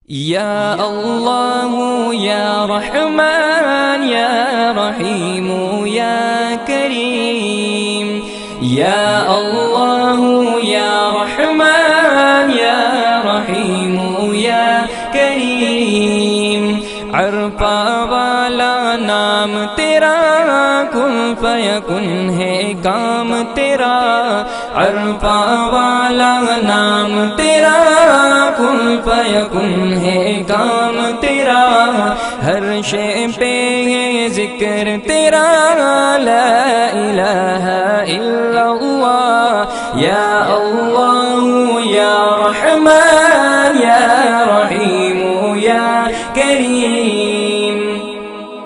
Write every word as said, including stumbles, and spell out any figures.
या अल्लाह या रहमान या रहीम या करीम। या अल्लाह या रहमान या रहीम या करीम। अरफा वाला नाम तेरा, कुन फयकुन है काम तेरा। अरफा वाला नाम तेरा, कुन फयकुन है काम तेरा। हर शे पे है जिक्र तेरा,